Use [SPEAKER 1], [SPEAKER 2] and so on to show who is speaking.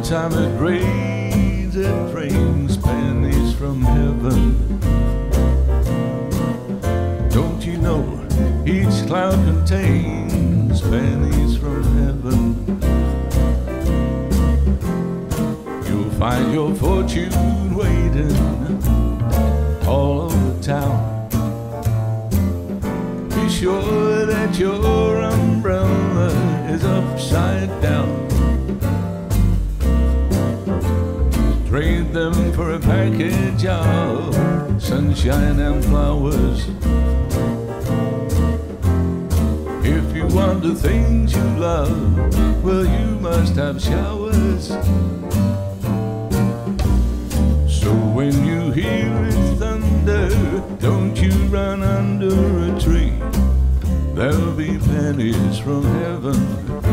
[SPEAKER 1] time it brings pennies from heaven. Don't you know each cloud contains pennies from heaven? You'll find your fortune waiting all over town. Be sure that your umbrella is upside down. Trade them for a package of sunshine and flowers. If you want the things you love, well, you must have showers. So when you hear it thunder, don't you run under a tree. There'll be pennies from heaven